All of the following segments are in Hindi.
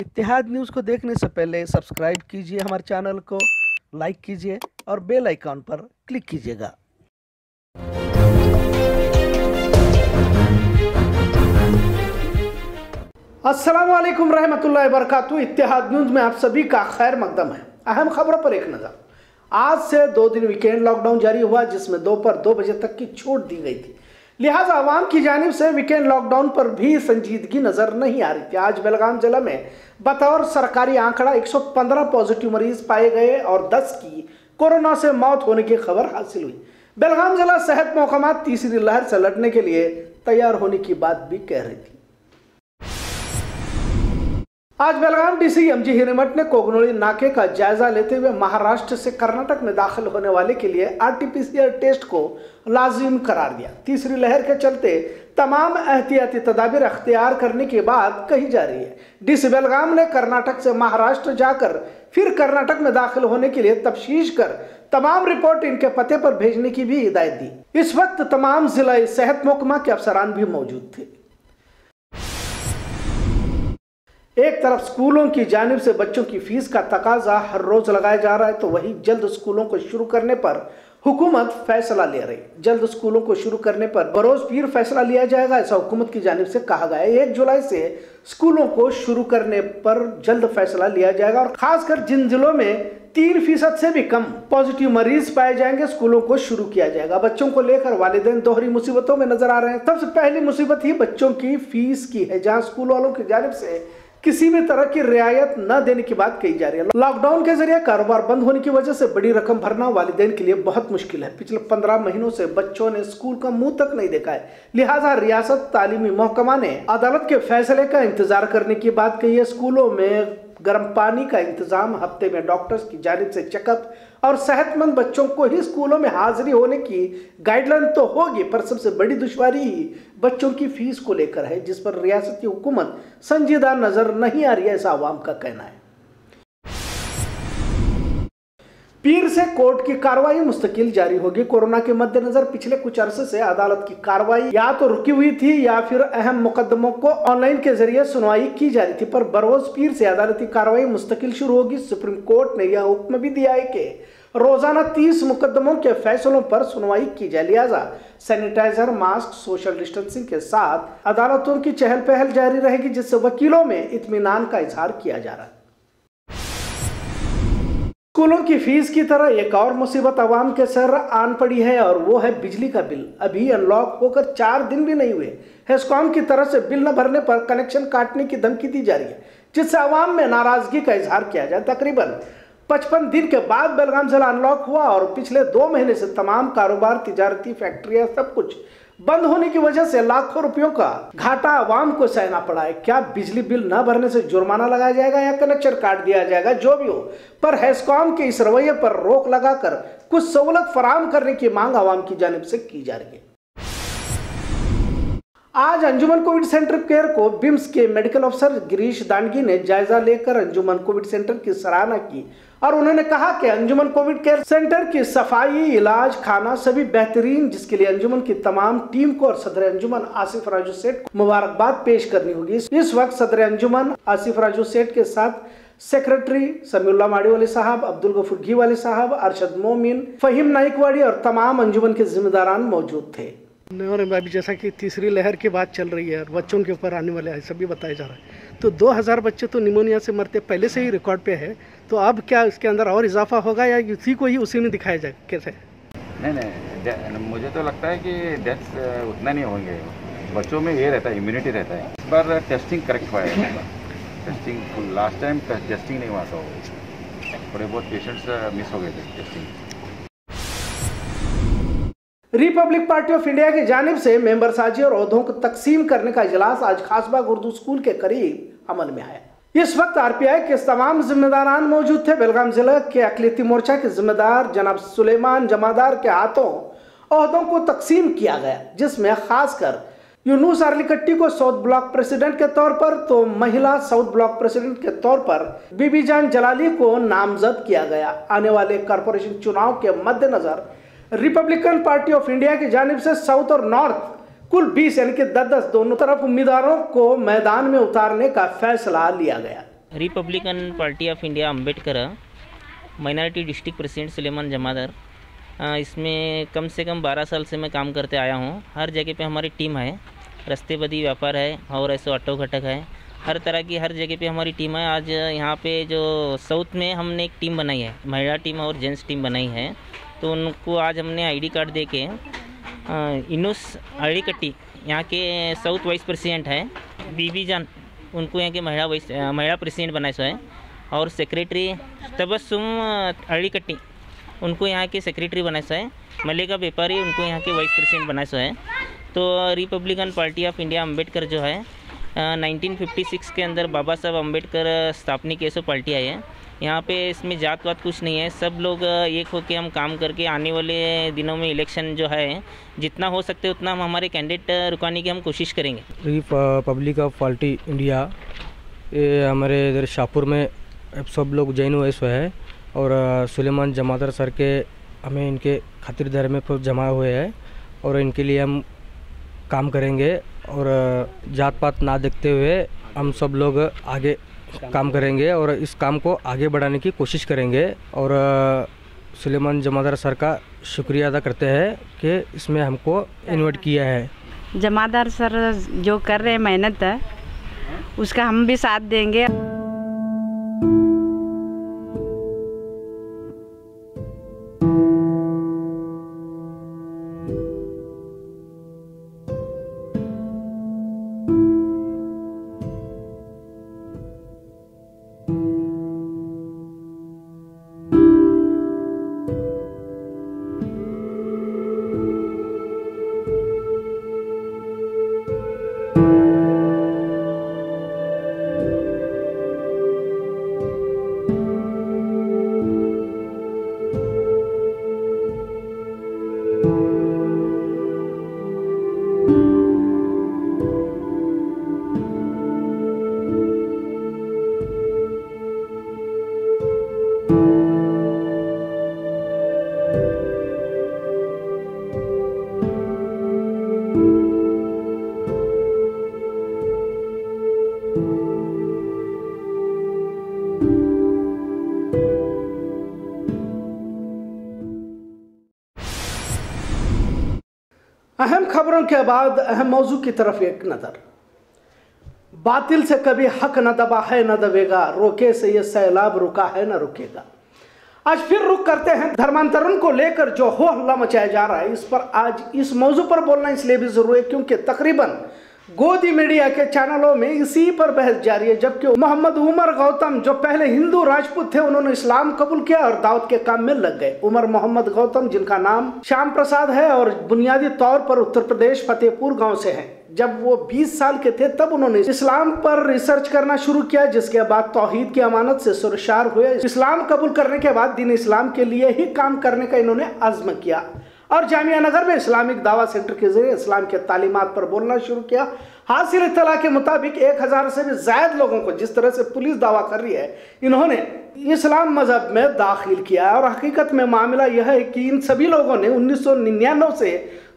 इत्तेहाद न्यूज़ को देखने से पहले सब्सक्राइब कीजिए हमारे चैनल को, लाइक कीजिए और बेल आइकॉन पर क्लिक कीजिएगा। अस्सलाम वालेकुम रहमतुल्लाहि व बरकातहू। इत्तेहाद न्यूज़ में आप सभी का खैर मकदम है। अहम खबरों पर एक नज़र। आज से 2 दिन वीकेंड लॉकडाउन जारी हुआ, जिसमें दोपहर 2 बजे तक की छूट दी गई थी। लिहाजा आवाम की जानिब से वीकेंड लॉकडाउन पर भी संजीदगी नजर नहीं आ रही थी। आज बेलगाम जिला में बतौर सरकारी आंकड़ा 115 पॉजिटिव मरीज पाए गए और 10 की कोरोना से मौत होने की खबर हासिल हुई। बेलगाम जिला सेहत महकमा तीसरी लहर से लड़ने के लिए तैयार होने की बात भी कह रही थी। आज बेलगाम डीसी एमजी हिरेमठ ने कोगनोली नाके का जायजा लेते हुए महाराष्ट्र से कर्नाटक में दाखिल होने वाले के लिए आरटीपीसीआर टेस्ट को लाजिम करार दिया। तीसरी लहर के चलते तमाम एहतियाती तदाबीर अख्तियार करने की बात कही जा रही है। डीसी बेलगाम ने कर्नाटक से महाराष्ट्र जाकर फिर कर्नाटक में दाखिल होने के लिए तफ्तीश कर तमाम रिपोर्ट इनके पते पर भेजने की भी हिदायत दी। इस वक्त तमाम जिला सेहत महकमा के अफसरान भी मौजूद थे। एक तरफ स्कूलों की जानिब से बच्चों की फीस का तकाजा हर रोज लगाया जा रहा है, तो वहीं जल्द स्कूलों को शुरू करने पर हुकूमत फैसला ले रही है। जल्द स्कूलों को शुरू करने पर बरोज पीर फैसला लिया जाएगा, ऐसा हुकूमत की जानिब से कहा गया है। 1 जुलाई से स्कूलों को शुरू करने पर जल्द फैसला लिया जाएगा और खासकर जिन जिलों में 3% से भी कम पॉजिटिव मरीज पाए जाएंगे, स्कूलों को शुरू किया जाएगा। बच्चों को लेकर वालिदैन दोहरी मुसीबतों में नजर आ रहे हैं। सबसे पहली मुसीबत ही बच्चों की फीस की है, जहाँ स्कूल वालों की जानिब से किसी भी तरह की रियायत न देने की बात कही जा रही है। लॉकडाउन के जरिए कारोबार बंद होने की वजह से बड़ी रकम भरना वालिदैन के लिए बहुत मुश्किल है। पिछले 15 महीनों से बच्चों ने स्कूल का मुंह तक नहीं देखा है। लिहाजा रियासत तालीमी महकमा ने अदालत के फैसले का इंतजार करने की बात कही है। स्कूलों में गर्म पानी का इंतजाम, हफ्ते में डॉक्टर्स की जानिब से चेकअप और सेहतमंद बच्चों को ही स्कूलों में हाजिरी होने की गाइडलाइन तो होगी, पर सबसे बड़ी दुश्वारी ही बच्चों की फीस को लेकर है, जिस पर रियासती हुकूमत संजीदा नजर नहीं आ रही है, ऐसा आवाम का कहना है। पीर से कोर्ट की कार्रवाई मुस्तकिल जारी होगी। कोरोना के मद्देनजर पिछले कुछ अरसे से अदालत की कार्रवाई या तो रुकी हुई थी या फिर अहम मुकदमों को ऑनलाइन के जरिए सुनवाई की जा रही थी, पर बरोज पीर से अदालती कार्रवाई मुस्तकिल शुरू होगी। सुप्रीम कोर्ट ने यह हुक्म भी दिया है कि रोजाना 30 मुकदमों के फैसलों पर सुनवाई की जाए। लिहाजा सैनिटाइजर, मास्क, सोशल डिस्टेंसिंग के साथ अदालतों की चहल पहल जारी रहेगी, जिससे वकीलों में इत्मीनान का इजहार किया जा रहा है। स्कूलों की फीस की तरह एक और मुसीबत आवाम के सर आन पड़ी है, और वो है बिजली का बिल। अभी अनलॉक होकर 4 दिन भी नहीं हुए, हेस्कॉम की तरफ से बिल न भरने पर कनेक्शन काटने की धमकी दी जा रही है, जिससे आवाम में नाराजगी का इजहार किया जाए। तकरीबन 55 दिन के बाद बेलगाम जिला अनलॉक हुआ और पिछले 2 महीने से तमाम कारोबार, तिजारती फैक्ट्रियां सब कुछ बंद होने की वजह से लाखों रुपयों का घाटा आवाम को सहना पड़ा है। क्या बिजली बिल न भरने से जुर्माना लगाया जाएगा या कनेक्शन काट दिया जाएगा? जो भी हो, पर हेस्कॉम के इस रवैये पर रोक लगाकर कुछ सहूलत फराहम करने की मांग आवाम की जानिब से की जा रही है। आज अंजुमन कोविड सेंटर केयर को बिम्स के मेडिकल अफसर गिरीश दांडगी ने जायजा लेकर अंजुमन कोविड सेंटर की सराहना की और उन्होंने कहा कि अंजुमन कोविड केयर सेंटर की सफाई, इलाज, खाना सभी बेहतरीन, जिसके लिए अंजुमन की तमाम टीम को और सदर अंजुमन आसिफ राजू सेठ को मुबारकबाद पेश करनी होगी। इस वक्त सदर अंजुमन आसिफ राजू सेठ के साथ सेक्रेटरी समीउल्लाह माड़ीवाली साहब, अब्दुल गफूर घीवाली साहब, अरशद मोमिन, फहीम नाइकवाड़ी और तमाम अंजुमन के जिम्मेदारान मौजूद थे। और अभी जैसा कि तीसरी लहर की बात चल रही है और बच्चों के ऊपर आने वाले हैं, सभी बताया जा रहा है, तो 2000 बच्चे तो निमोनिया से मरते पहले से ही रिकॉर्ड पे है, तो अब क्या इसके अंदर और इजाफा होगा या इसी को ही उसी में दिखाया जाए? कैसे? नहीं, मुझे तो लगता है कि डेथ्स उतना नहीं होंगे। बच्चों में ये रहता है, इम्यूनिटी रहता है। इस बार टेस्टिंग करेक्ट हुआ है। टेस्टिंग लास्ट टाइम टेस्टिंग नहीं हुआ था, थोड़े बहुत पेशेंट्स मिस हो गए थे testing. Republic Party of India की जानिब से मेंबर साजी और ओहदों को तकसीम करने का इजलास आज खासबाग उर्दू स्कूल के करीब अमल में आया। इस वक्त आरपीआई के तमाम जिम्मेदारान मौजूद थे। बेलगाम जिला के अकलियती मोर्चा के जिम्मेदार जनाब सुलेमान जमादार के हाथों ओहदों को तकसीम किया गया, जिसमें खासकर यूनुस आर्लिकट्टी को साउथ ब्लॉक प्रेसिडेंट के तौर पर, तो महिला साउथ ब्लॉक प्रेसिडेंट के तौर पर बीबी जान जलाली को नामजद किया गया। आने वाले कॉरपोरेशन चुनाव के मद्देनजर रिपब्लिकन पार्टी ऑफ इंडिया की जानिब से साउथ और नॉर्थ कुल 20 यानी कि 10-10 दोनों तरफ उम्मीदवारों को मैदान में उतारने का फैसला लिया गया। Republican Party of India Ambedkar minority district president Suleman Jamadar. इसमें कम से कम 12 साल से मैं काम करते आया हूँ। हर जगह पे हमारी टीम है, रस्ते बदी व्यापार है और ऐसे ऑटो घटक है, हर तरह की हर जगह पे हमारी टीम है। आज यहाँ पे जो साउथ में हमने एक टीम बनाई है, महिला टीम और जेंट्स टीम बनाई है, तो उनको आज हमने आईडी कार्ड दे के इनूस अड़ीकट्टी यहाँ के साउथ वाइस प्रेसिडेंट है बीबी जान, उनको यहाँ के महिला प्रेसिडेंट बनाए सो है, और सेक्रेटरी तबस्सुम अड़ीकट्टी उनको यहाँ के सेक्रेटरी बनाए सो है, मल्लिका व्यापारी उनको यहाँ के वाइस प्रेसिडेंट बनाए सो है। तो Republican Party of India Ambedkar जो है 1956 के अंदर बाबा साहब अम्बेडकर स्थापना की ऐसी पार्टी आई है। यहाँ पे इसमें जात वात कुछ नहीं है, सब लोग एक होकर हम काम करके आने वाले दिनों में इलेक्शन जो है जितना हो सकते उतना हम हमारे कैंडिडेट रुकाने की हम कोशिश करेंगे। रिपब्लिक ऑफ पार्टी इंडिया ये हमारे इधर शाहपुर में सब लोग जैन हुए सो है, और सुलेमान जमादार सर के हमें इनके खातिरदारी में जमा हुए हैं, और इनके लिए हम काम करेंगे और जात पात ना देखते हुए हम सब लोग आगे काम करेंगे और इस काम को आगे बढ़ाने की कोशिश करेंगे। और सुलेमान जमादार सर का शुक्रिया अदा करते हैं कि इसमें हमको इन्वाइट किया है। जमादार सर जो कर रहे हैं मेहनत है उसका हम भी साथ देंगे। अहम खबरों के बाद अहम मौजू की तरफ एक नजर। बातिल से कभी हक न दबा है न दबेगा, रोके से ये सैलाब रुका है न रुकेगा। आज फिर रुक करते हैं धर्मांतरण को लेकर जो हो हल्ला मचाया जा रहा है, इस पर आज इस मौजू पर बोलना इसलिए भी जरूरी है क्योंकि तकरीबन गोदी मीडिया के चैनलों में इसी पर बहस जारी है। जबकि मोहम्मद उमर गौतम जो पहले हिंदू राजपूत थे, उन्होंने इस्लाम कबूल किया और दावत के काम में लग गए। उमर मोहम्मद गौतम जिनका नाम श्याम प्रसाद है और बुनियादी तौर पर उत्तर प्रदेश फतेहपुर गांव से हैं। जब वो 20 साल के थे तब उन्होंने इस्लाम पर रिसर्च करना शुरू किया, जिसके बाद तौहीद की अमानत से सुरशार हुए। इस्लाम कबूल करने के बाद दीन इस्लाम के लिए ही काम करने का इन्होंने अज़्म किया और जामिया नगर में इस्लामिक दावा सेंटर के जरिए इस्लाम के तालीमात पर बोलना शुरू किया। हासिल इत्तला के मुताबिक 1000 से भी ज्यादा लोगों को, जिस तरह से पुलिस दावा कर रही है, इन्होंने इस्लाम मजहब में दाखिल किया है। और हकीकत में मामला यह है कि इन सभी लोगों ने 1999 से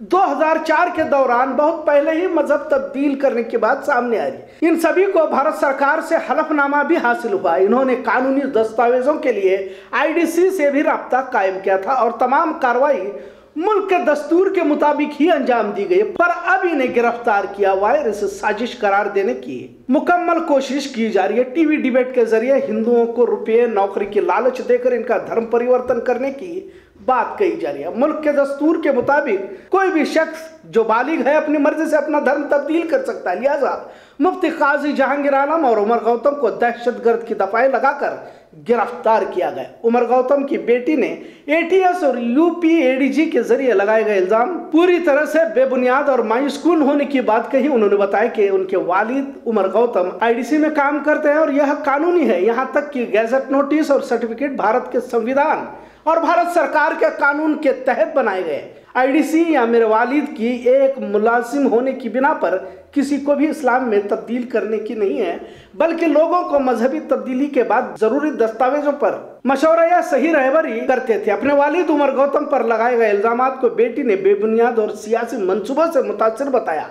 2004 के दौरान बहुत पहले ही मजहब तब्दील करने की बात सामने आ रही। इन सभी को भारत सरकार से हलफनामा भी हासिल हुआ। इन्होंने कानूनी दस्तावेजों के लिए IDC से भी राब्ता कायम किया था और तमाम कार्रवाई मुल्क के दस्तूर के मुताबिक ही अंजाम दी गई। पर अब इन्हें गिरफ्तार किया हुआ है, इसे साजिश करार देने की मुकम्मल कोशिश की जा रही है। टीवी डिबेट के जरिए हिंदुओं को रुपये नौकरी की लालच देकर इनका धर्म परिवर्तन करने की बात कही जा रही है। मुल्क के दस्तूर के मुताबिक कोई भी शख्स जो बालिग है अपनी मर्जी से अपना धर्म तब्दील कर सकता है। लिहाजा मुफ्ती काजी जहांगीर आलम और उमर गौतम को दहशतगर्द की दफाएं लगाकर गिरफ्तार किया गया। उमर गौतम की बेटी ने ATS और UP ADG के जरिए लगाए गए इल्जाम पूरी तरह से बेबुनियाद और मायूसकुन होने की बात कही। उन्होंने बताया कि उनके वालिद उमर गौतम IDC में काम करते हैं और यह कानूनी है। यहाँ तक कि गैजेट नोटिस और सर्टिफिकेट भारत के संविधान और भारत सरकार के कानून के तहत बनाए गए। IDC या मेरे वालिद की एक मुलाजिम होने की बिना पर किसी को भी इस्लाम में तब्दील करने की नहीं है, बल्कि लोगों को मजहबी तब्दीली के बाद जरूरी दस्तावेजों पर मशवरा या सही रहबरी करते थे। अपने वालिद उमर गौतम पर लगाए गए इल्जामात को बेटी ने बेबुनियाद और सियासी मंसूबों से मुतासिर बताया।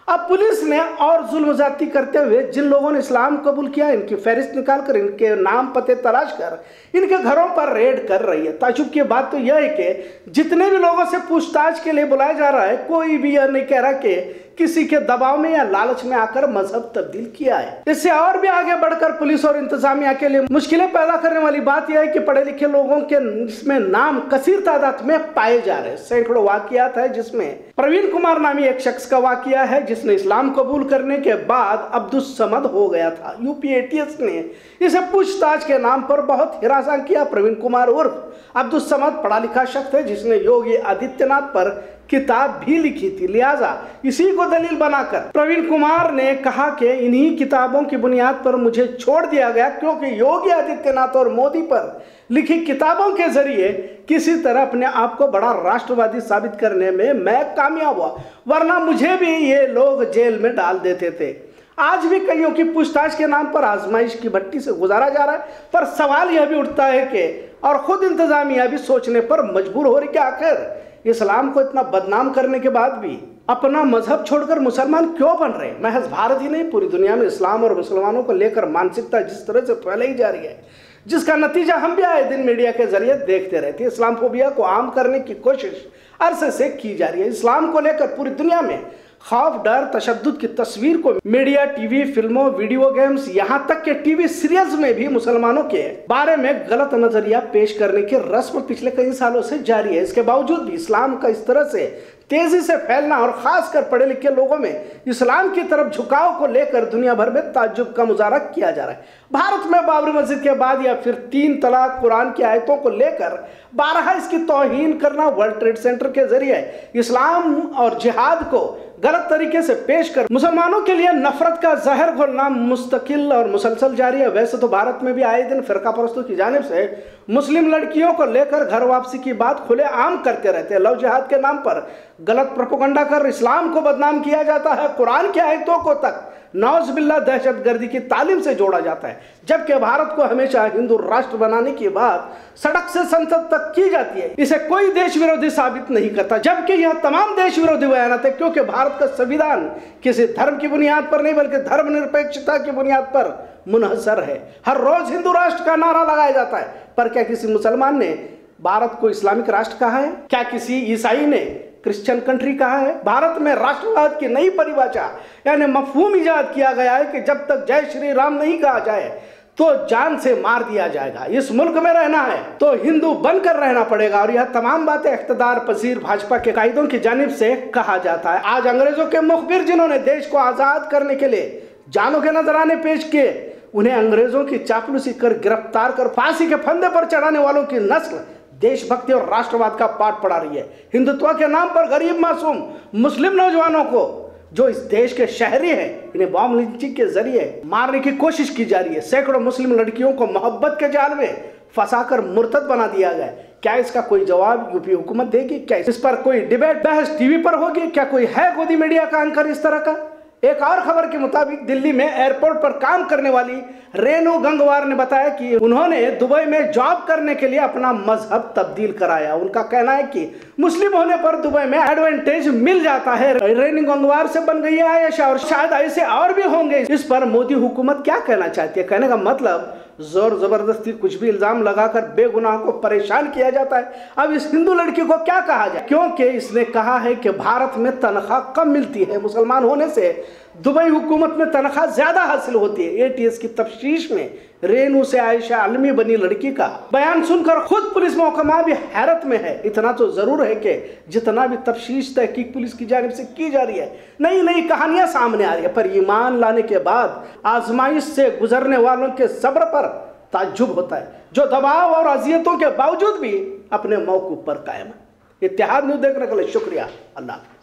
अब पुलिस ने और जुल्म ज्यादती करते हुए जिन लोगों ने इस्लाम कबूल किया इनकी फहरिस्त निकालकर इनके नाम पते तलाश कर इनके घरों पर रेड कर रही है। ताज्जुब की बात तो यह है कि जितने भी लोगों से पूछताछ के लिए बुलाया जा रहा है कोई भी यह नहीं कह रहा कि किसी के दबाव में या लालच में आकर मजहब तब्दील किया है। इससे और भी आगे बढ़कर पुलिस और इंतजामिया के लिए मुश्किलें पैदा करने वाली बात यह है कि पढ़े लिखे लोगों के इसमें नाम कसीर तादाद में पाए जा रहे हैं। सैकड़ों वाकयात है जिसमें प्रवीण कुमार नामी एक शख्स का वाकया है जिसने इस्लाम कबूल करने के बाद अब्दुल समद हो गया था। यूपी एटीएस ने इसे पूछताछ के नाम पर बहुत हिरासा किया। प्रवीण कुमार उर्फ अब्दुल समद पढ़ा लिखा शख्स है जिसने योगी आदित्यनाथ पर किताब भी लिखी थी। लिहाजा इसी को दलील बनाकर प्रवीण कुमार ने कहा कि इन्हीं किताबों की बुनियाद पर मुझे छोड़ दिया गया क्योंकि योगी आदित्यनाथ और मोदी पर लिखी किताबों के जरिए किसी तरह अपने आप को बड़ा राष्ट्रवादी साबित करने में मैं कामयाब हुआ, वरना मुझे भी ये लोग जेल में डाल देते थे। आज भी कईयों की पूछताछ के नाम पर आजमाइश की भट्टी से गुजारा जा रहा है, पर सवाल यह भी उठता है कि और खुद इंतजामिया भी सोचने पर मजबूर हो रही कि आखिर इस्लाम को इतना बदनाम करने के बाद भी अपना मजहब छोड़कर मुसलमान क्यों बन रहे हैं। महज भारत ही नहीं पूरी दुनिया में इस्लाम और मुसलमानों को लेकर मानसिकता जिस तरह से फैलाई जा रही है जिसका नतीजा हम भी आए दिन मीडिया के जरिए देखते रहते हैं। इस्लामफोबिया को आम करने की कोशिश अरसे से की जा रही है। इस्लाम को लेकर पूरी दुनिया में खौफ डर तशद्दुद की तस्वीर को मीडिया टीवी फिल्मों वीडियो गेम्स यहाँ तक के टीवी सीरियल्स में भी मुसलमानों के बारे में गलत नजरिया पेश करने की रस्म पिछले कई सालों से जारी है। इसके बावजूद भी इस्लाम का इस तरह से तेजी से फैलना और खासकर पढ़े लिखे लोगों में इस्लाम की तरफ झुकाव को लेकर दुनिया भर में ताज्जुब का मुजाहरा किया जा रहा है। भारत में बाबरी मस्जिद के बाद या फिर 3 तलाक कुरान की आयतों को लेकर बारहा इसकी तौहीन करना, वर्ल्ड ट्रेड सेंटर के जरिए इस्लाम और जिहाद को गलत तरीके से पेश कर मुसलमानों के लिए नफरत का जहर घोलना मुस्तकिल और मुसलसल जारी है। वैसे तो भारत में भी आए दिन फिरका परस्तों की जानिब से मुस्लिम लड़कियों को लेकर घर वापसी की बात खुले आम करते रहते हैं। लव जिहाद के नाम पर गलत प्रोपेगेंडा कर इस्लाम को बदनाम किया जाता है। कुरान की आयतों को तक नौज़बिल्लाह दहशतगर्दी की तालीम से जोड़ा जाता है, जबकि भारत को हमेशा हिंदू राष्ट्र बनाने की बात सड़क से संसद तक की जाती है। इसे कोई देश विरोधी साबित नहीं करता, जबकि यह तमाम देश विरोधी बयानात है, क्योंकि भारत का संविधान किसी धर्म की बुनियाद पर नहीं बल्कि धर्मनिरपेक्षता की बुनियाद पर मुनहसर है। हर रोज हिंदू राष्ट्र का नारा लगाया जाता है, पर क्या किसी मुसलमान ने भारत को इस्लामिक राष्ट्र कहा है? क्या किसी ईसाई ने क्रिश्चियन कंट्री कहा है? भारत में राष्ट्रवाद की नई परिभाषा यानी मफहूम इजाद किया गया है कि जब तक जय श्री राम नहीं कहा जाए तो जान से मार दिया जाएगा। इस मुल्क में रहना है तो हिंदू बनकर रहना पड़ेगा, और यह तमाम बातें इख्तिदार पसीर भाजपा के कायदों की जानिब से कहा जाता है। आज अंग्रेजों के मुखबिर जिन्होंने देश को आजाद करने के लिए जानों के नजराने पेश किए, उन्हें अंग्रेजों की चापलूसी कर गिरफ्तार कर फांसी के फंदे पर चढ़ाने वालों की नस्ल देशभक्ति और राष्ट्रवाद का पाठ पढ़ा रही है। हिंदुत्व के नाम पर गरीब मासूम मुस्लिम नौजवानों को जो इस देश के शहरी हैं, इन्हें बॉम्ब लिंचिंग के जरिए मारने की कोशिश की जा रही है। सैकड़ों मुस्लिम लड़कियों को मोहब्बत के जाल में फंसाकर मुर्तद बना दिया गया। क्या इसका कोई जवाब यूपी हुकूमत देगी? क्या इस पर कोई डिबेट बहस टीवी पर होगी? क्या कोई है गोदी मीडिया का एंकर इस तरह का? एक और खबर के मुताबिक दिल्ली में एयरपोर्ट पर काम करने वाली रेनू गंगवार ने बताया कि उन्होंने दुबई में जॉब करने के लिए अपना मजहब तब्दील कराया। उनका कहना है कि मुस्लिम होने पर दुबई में एडवांटेज मिल जाता है। रेनू गंगवार से बन गई है आयशा, और शायद ऐसे और भी होंगे। इस पर मोदी हुकूमत क्या कहना चाहती है? कहने का मतलब जोर जबरदस्ती कुछ भी इल्जाम लगाकर बेगुनाह को परेशान किया जाता है। अब इस हिंदू लड़की को क्या कहा जाए, क्योंकि इसने कहा है कि भारत में तनख्वाह कम मिलती है, मुसलमान होने से दुबई हुकूमत में तनख्वाह ज्यादा हासिल होती है। एटीएस की तफ्तीश में रेनू से आयशा आलमी बनी लड़की का बयान सुनकर खुद पुलिस महकमा भी हैरत में है। इतना तो जरूर है कि जितना भी तफ्तीश तहकीक पुलिस की जानिब से की जा रही है, नई नई कहानियां सामने आ रही है, पर ईमान लाने के बाद आजमाइश से गुजरने वालों के सब्र पर ताज्जुब होता है, जो दबाव और अजियतों के बावजूद भी अपने मौकूफ पर कायम है। इत्तेहाद न्यूज़ देखने के लिए शुक्रिया। अल्लाह।